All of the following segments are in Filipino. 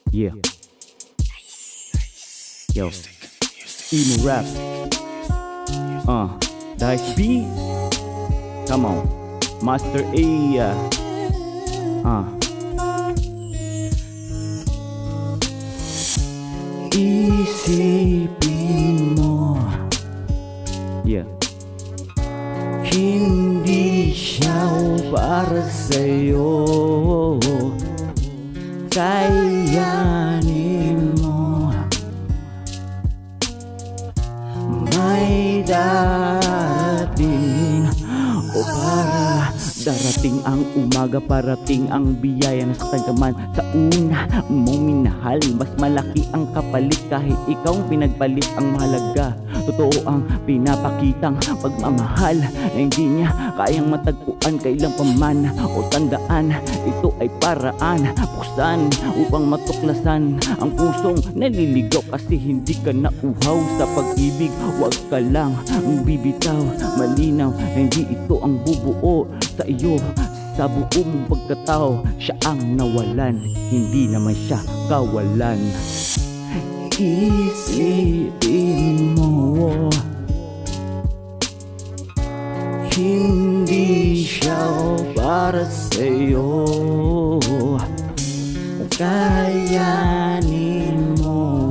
Yeah. Yo. Emo rap. Dice B. Come on. Master A. Isipin mo. Yeah. Hindi siya para sa'yo. Kayanin mo. May darating o para darating ang umaga, parating ang biyaya na sa tagaman sa una mong minahal. Mas malaki ang kapalit kahit ikaw pinagpalit. Ang mahalaga, totoo ang pinapakitang pagmamahal na hindi niya kayang matagpuan kailang paman. O tandaan, ito ay paraan buksan upang matuklasan ang pusong naliligaw kasi hindi ka nauhaw sa pag-ibig. Huwag ka lang bibitaw, malinaw na hindi ito ang bubuo sa iyo. Sa buong pagkatao, siya ang nawalan, hindi naman siya kawalan. Isipin mo, hindi siya para sa'yo. Kayanin mo,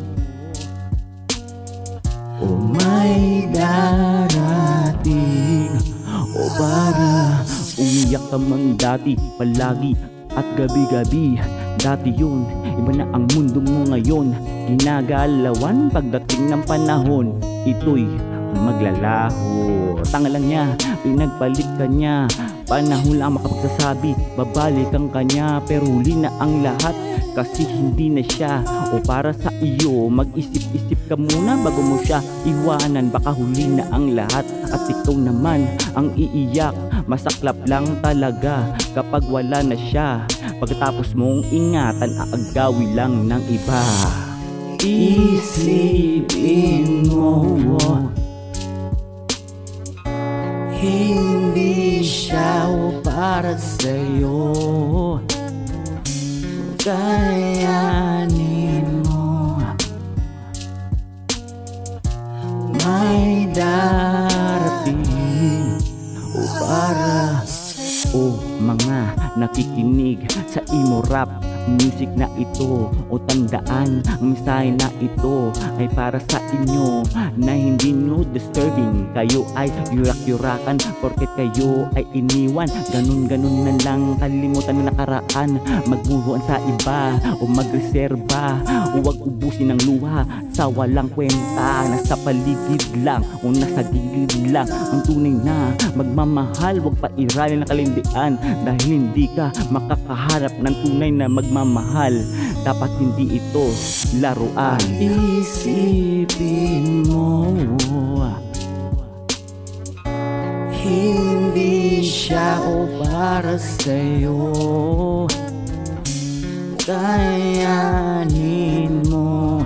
o may darating o para umiyak ka man dati, palagi at gabi-gabi. Dati yun, iba na ang mundo mo ngayon. Ginagalawan pagdating ng panahon, ito'y maglalaho. Tanga lang niya, pinagpalit ka niya. Panahon lang makapagsasabi, babalikan ka niya. Pero huli na ang lahat kasi hindi na siya o para sa iyo. Mag-isip-isip ka muna bago mo siya iwanan. Baka huli na ang lahat at ikaw naman ang iiyak. Masaklap lang talaga kapag wala na siya. Pagkatapos mong ingatan, aagawi lang ng iba. Isipin mo, hindi siya para sa'yo. Kayanin mo, may darating o para mga nakikinig sa emo rap music na ito. O tandaan, ang mensahe na ito ay para sa inyo na hindi nyo disturbing. Kayo ay yurak-yurakan porket kayo ay iniwan. Ganun-ganun na lang, kalimutan na nakaraan. Magmuhuan sa iba o magreserba. Huwag ubusin ng luha sa walang kwenta. Nasa paligid lang o nasa gilid lang ang tunay na magmamahal. Huwag pa iralin ng kalindian dahil hindi ka makakaharap ng tunay na magmamahal. Dapat hindi ito laruan. Isipin mo, hindi siya para sa'yo. Kayanin mo,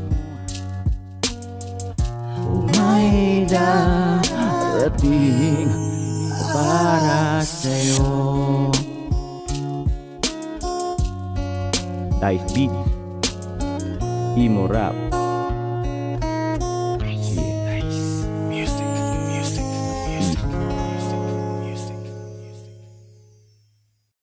may darating para sa'yo. Dice Beats, emo rap.